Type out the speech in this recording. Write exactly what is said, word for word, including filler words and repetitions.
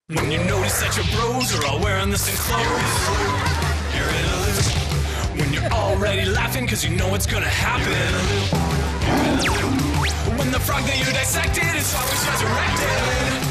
When you notice that your bros are all wearing the same clothes, you're in a loop. When you're already laughing cause you know it's gonna happen, you're in a loop. When the frog that you dissected is always resurrected.